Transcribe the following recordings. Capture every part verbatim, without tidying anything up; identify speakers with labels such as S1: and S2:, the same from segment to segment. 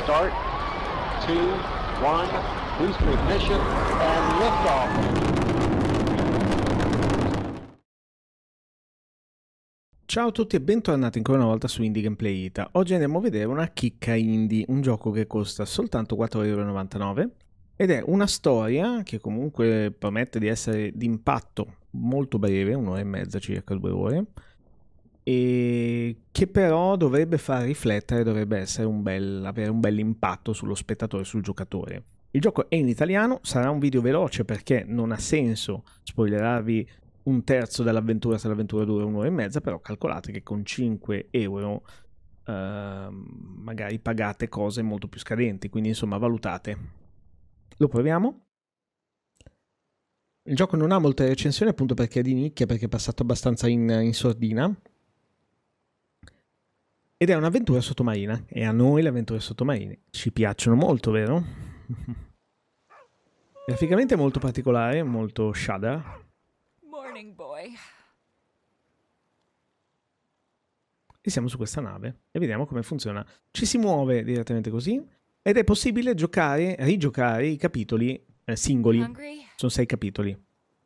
S1: start. Two, one, booster ignition, and liftoff.
S2: Ciao a tutti e bentornati ancora una volta su Indie Gameplay Ita. Oggi andiamo a vedere una chicca indie, un gioco che costa soltanto quattro e novantanove euro ed è una storia che comunque promette di essere d'impatto molto breve, un'ora e mezza, circa due ore, e che però dovrebbe far riflettere, dovrebbe essere un bel, avere un bel impatto sullo spettatore, sul giocatore. Il gioco è in italiano, sarà un video veloce perché non ha senso spoilerarvi un terzo dell'avventura se l'avventura dura un'ora e mezza, però calcolate che con cinque euro eh, magari pagate cose molto più scadenti, quindi insomma valutate. Lo proviamo. Il gioco non ha molte recensioni appunto perché è di nicchia, perché è passato abbastanza in, in sordina, ed è un'avventura sottomarina, e a noi le avventure sottomarine ci piacciono molto, vero? Graficamente è molto particolare, molto Shudder.
S3: Boy.
S2: E siamo su questa nave e vediamo come funziona. Ci si muove direttamente così ed è possibile giocare, rigiocare i capitoli eh, singoli.
S3: Hungry?
S2: Sono sei capitoli.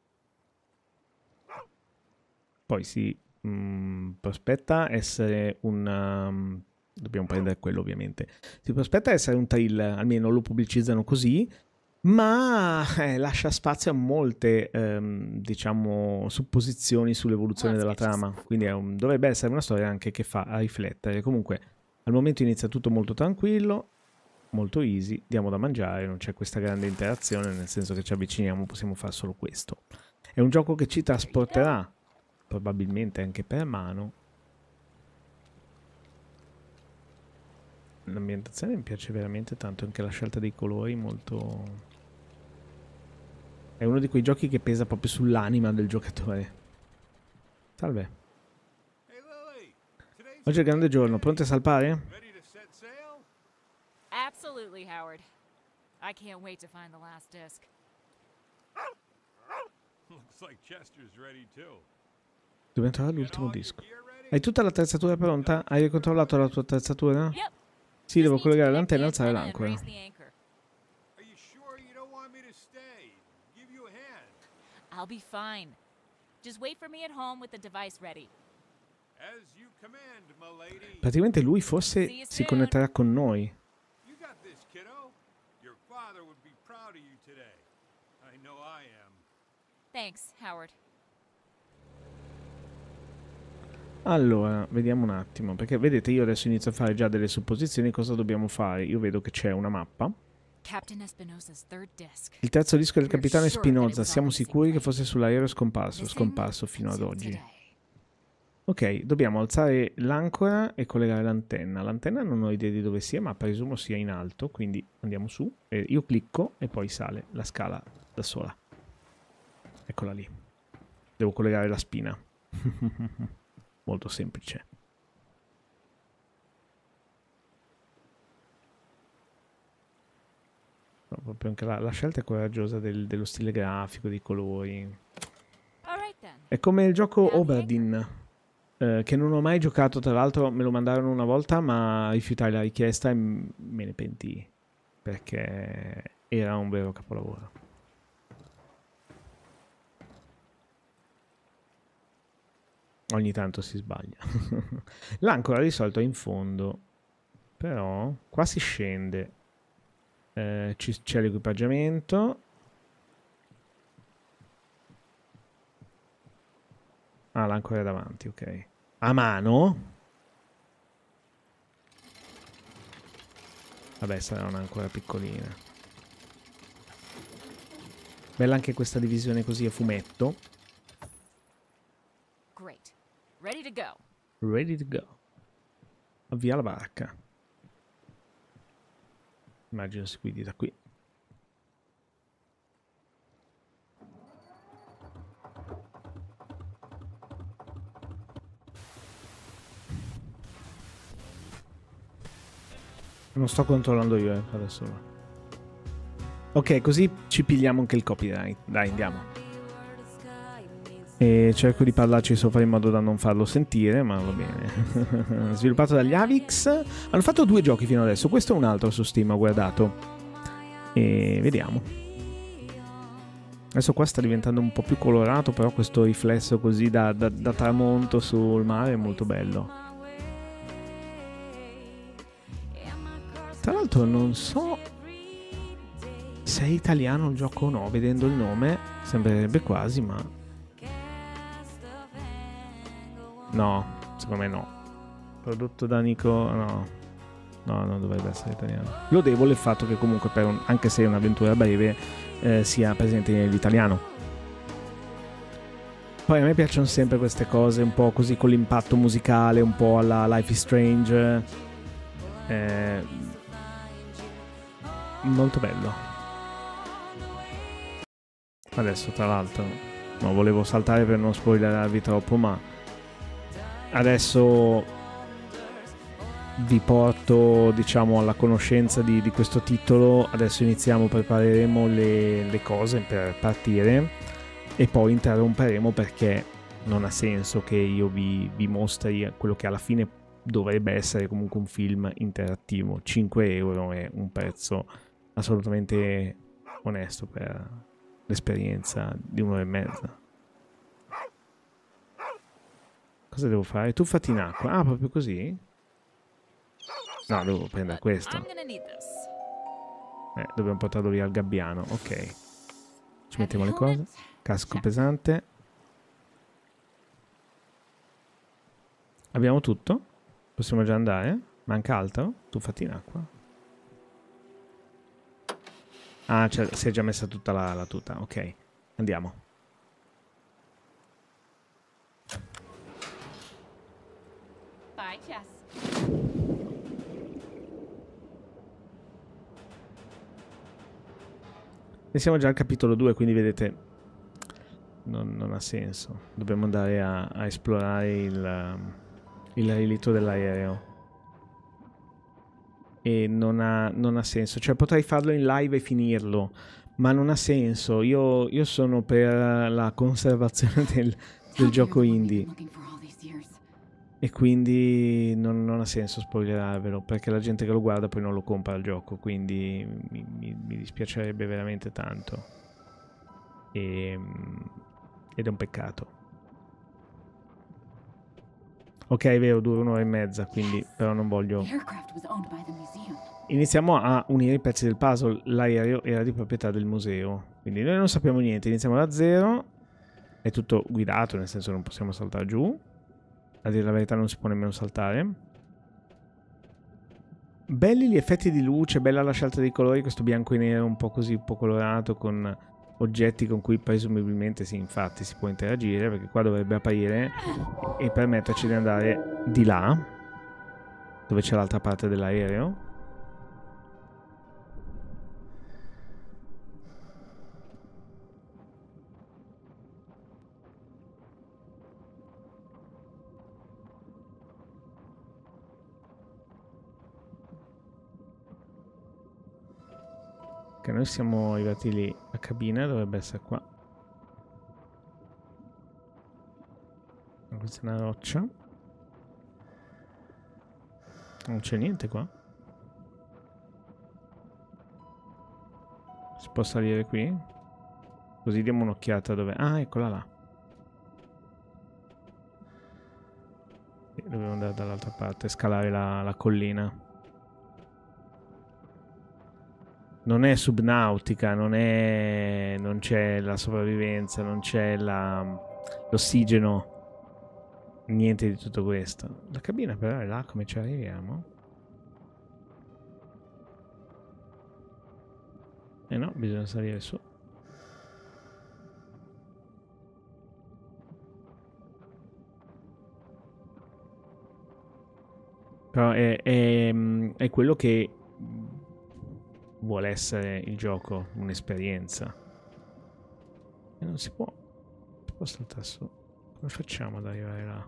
S2: Poi si mh, prospetta essere un... Um, dobbiamo prendere quello ovviamente. Si prospetta essere un thriller, almeno lo pubblicizzano così, ma eh, lascia spazio a molte ehm, diciamo supposizioni sull'evoluzione della trama, quindi è un, dovrebbe essere una storia anche che fa a riflettere. Comunque al momento inizia tutto molto tranquillo, molto easy, diamo da mangiare, non c'è questa grande interazione, nel senso che ci avviciniamo, possiamo fare solo questo. È un gioco che ci trasporterà probabilmente anche per mano. L'ambientazione mi piace veramente tanto, anche la scelta dei colori molto... È uno di quei giochi che pesa proprio sull'anima del giocatore. Salve. Oggi è il grande giorno, pronti a salpare?
S3: Absolutely, Howard. I can't wait to find the last disc.
S4: Looks like Chester's ready too.
S2: Dobbiamo trovare l'ultimo disco. Hai tutta l'attrezzatura pronta? Hai ricontrollato la tua attrezzatura?
S3: Yep.
S2: Sì, devo collegare l'antenna e alzare l'ancora.
S3: I'll be fine. Just wait for me at home with the device ready.
S4: As you command, my lady.
S2: Praticamente lui forse si connetterà con noi.
S4: You got this, kiddo. Your father would be proud of you today. I know I am.
S3: Thanks, Howard.
S2: Allora, vediamo un attimo, perché vedete io adesso inizio a fare già delle supposizioni. Cosa dobbiamo fare? Io vedo che c'è una mappa. Il terzo disco del capitano Espinosa, siamo sicuri che fosse sull'aereo scomparso, scomparso fino ad oggi. Ok, dobbiamo alzare l'ancora e collegare l'antenna. L'antenna non ho idea di dove sia, ma presumo sia in alto, quindi andiamo su. E io clicco e poi sale la scala da sola. Eccola lì. Devo collegare la spina. Molto semplice. No, proprio anche la, la scelta è coraggiosa del, dello stile grafico, dei colori. È come il gioco Oberdin, eh, che non ho mai giocato, tra l'altro me lo mandarono una volta, ma rifiutai la richiesta e me ne pentii, perché era un vero capolavoro. Ogni tanto si sbaglia. L'ancora di solito è in fondo, però qua si scende. Eh, c'è l'equipaggiamento. Ah, l'ancora è davanti, ok. A mano? Vabbè, sarà un'ancora piccolina. Bella anche questa divisione così a fumetto.
S3: Great. Ready to go.
S2: Ready to go. Avvia la barca. Immagino si guidi da qui. Non sto controllando io, eh, adesso. Ok, così ci pigliamo anche il copyright. Dai, andiamo. E cerco di parlarci sopra in modo da non farlo sentire, ma va bene. Sviluppato dagli Avix. Hanno fatto due giochi fino adesso. Questo è un altro su Steam, ho guardato. E vediamo. Adesso qua sta diventando un po' più colorato, però questo riflesso così da, da, da tramonto sul mare è molto bello. Tra l'altro non so se è italiano il gioco o no, vedendo il nome sembrerebbe quasi, ma no, secondo me no. Prodotto da Nico, no, no, non dovrebbe essere italiano. Lodevole il fatto che comunque, per un, anche se è un'avventura breve, eh, sia presente nell'italiano. Poi a me piacciono sempre queste cose un po' così con l'impatto musicale, un po' alla Life is Strange. Eh, molto bello. Adesso tra l'altro no, volevo saltare per non spoilerarvi troppo, ma adesso vi porto, diciamo, alla conoscenza di, di questo titolo. Adesso iniziamo, prepareremo le, le cose per partire e poi interromperemo, perché non ha senso che io vi, vi mostri quello che alla fine dovrebbe essere comunque un film interattivo. cinque euro è un prezzo assolutamente onesto per l'esperienza di un'ora e mezza. Cosa devo fare? Tuffati in acqua. Ah, proprio così? No, devo prendere questo. Eh, dobbiamo portarlo via al gabbiano. Ok. Ci mettiamo le cose. Casco pesante. Abbiamo tutto? Possiamo già andare? Manca altro? Tuffati in acqua. Ah, cioè, si è già messa tutta la, la tuta. Ok, andiamo.
S3: Bye, Jess.
S2: E siamo già al capitolo due, quindi vedete, non, non ha senso. Dobbiamo andare a, a esplorare il, il relitto dell'aereo. E non ha, non ha senso. Cioè, potrei farlo in live e finirlo, ma non ha senso. Io, io sono per la conservazione del, del gioco indie. E quindi non, non ha senso spoilerarvelo, perché la gente che lo guarda poi non lo compra il gioco, quindi mi, mi, mi dispiacerebbe veramente tanto. E, ed è un peccato. Ok, è vero, dura un'ora e mezza, quindi però non voglio... Iniziamo a unire i pezzi del puzzle. L'aereo era di proprietà del museo, quindi noi non sappiamo niente. Iniziamo da zero. È tutto guidato, nel senso non possiamo saltare giù. A dire la verità non si può nemmeno saltare. Belli gli effetti di luce, bella la scelta dei colori, questo bianco e nero un po' così, un po' colorato, con oggetti con cui presumibilmente sì, infatti si può interagire, perché qua dovrebbe apparire e permetterci di andare di là, dove c'è l'altra parte dell'aereo. Noi siamo arrivati lì, la cabina dovrebbe essere qua. Questa è una roccia. Non c'è niente qua. Si può salire qui? Così diamo un'occhiata dove... Ah, eccola là. Dobbiamo andare dall'altra parte, scalare la, la collina. Non è subnautica, non è, non c'è la sopravvivenza, non c'è l'ossigeno, niente di tutto questo. La cabina però è là, come ci arriviamo? Eh no, bisogna salire su. Però è, è, è quello che vuole essere il gioco, un'esperienza. E non si può. Si può saltare su. Come facciamo ad arrivare là?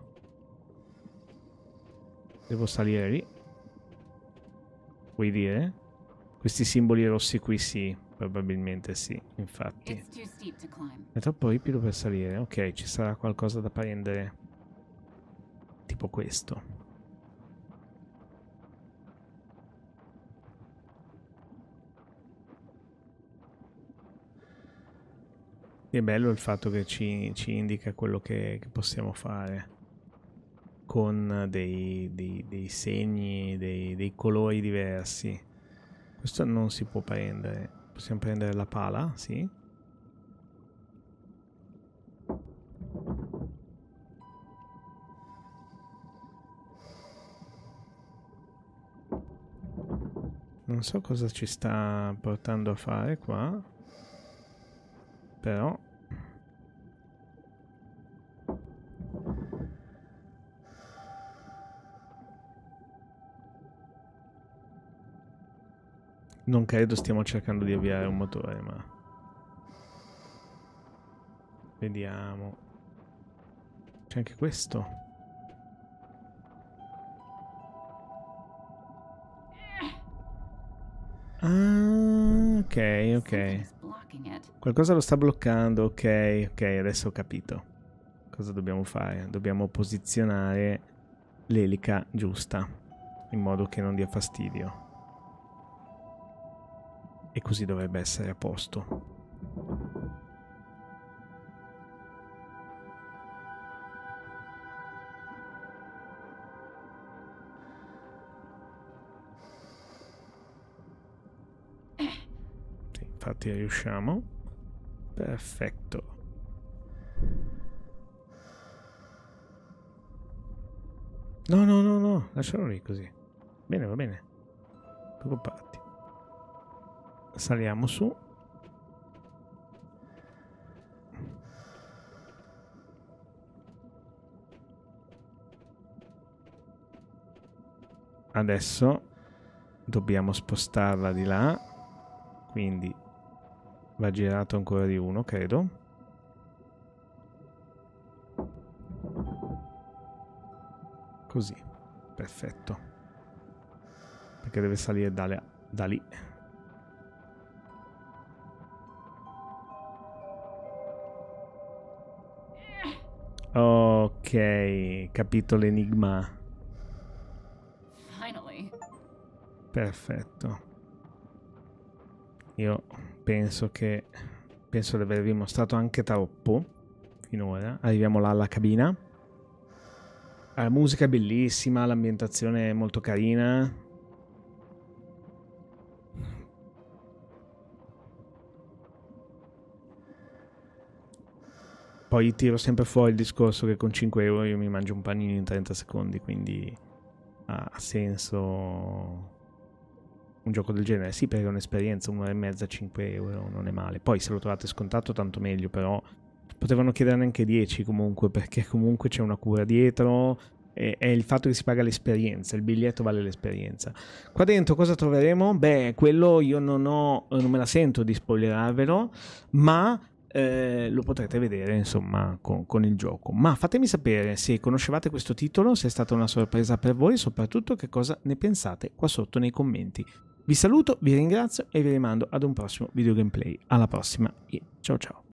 S2: Devo salire lì? Vuoi dire? Questi simboli rossi qui sì. Probabilmente sì, infatti.
S5: It's too steep to climb.
S2: È troppo ripido per salire. Ok, ci sarà qualcosa da prendere. Tipo questo. È bello il fatto che ci, ci indica quello che, che possiamo fare. Con dei, dei, dei segni, dei, dei colori diversi. Questo non si può prendere. Possiamo prendere la pala, sì. Non so cosa ci sta portando a fare qua. Però... non credo stiamo cercando di avviare un motore, ma... vediamo. C'è anche questo. Ah, ok, ok. Qualcosa lo sta bloccando, ok, ok, adesso ho capito. Cosa dobbiamo fare? Dobbiamo posizionare l'elica giusta, in modo che non dia fastidio. E così dovrebbe essere a posto. Sì, infatti riusciamo. Perfetto. No, no, no, no, lascialo lì così. Bene, va bene. Preoccupati. Saliamo su. Adesso dobbiamo spostarla di là. Quindi va girato ancora di uno, credo. Così. Perfetto. Perché deve salire da, le, da lì. Ok, capito l'enigma.
S5: Finally.
S2: Perfetto. Io penso che penso di avervi mostrato anche troppo finora. Arriviamo là alla cabina. La musica è bellissima, l'ambientazione è molto carina. Poi tiro sempre fuori il discorso che con cinque euro io mi mangio un panino in trenta secondi, quindi ha senso un gioco del genere. Sì, perché è un'esperienza, un'ora e mezza, cinque euro, non è male. Poi se lo trovate scontato tanto meglio, però potevano chiederne anche dieci comunque, perché comunque c'è una cura dietro, e è il fatto che si paga l'esperienza, il biglietto vale l'esperienza. Qua dentro cosa troveremo? Beh, quello io non ho, non me la sento di spoilerarvelo, ma... Eh, lo potrete vedere insomma con, con il gioco. Ma fatemi sapere se conoscevate questo titolo, se è stata una sorpresa per voi e soprattutto che cosa ne pensate qua sotto nei commenti. Vi saluto, vi ringrazio e vi rimando ad un prossimo video gameplay. Alla prossima e ciao ciao.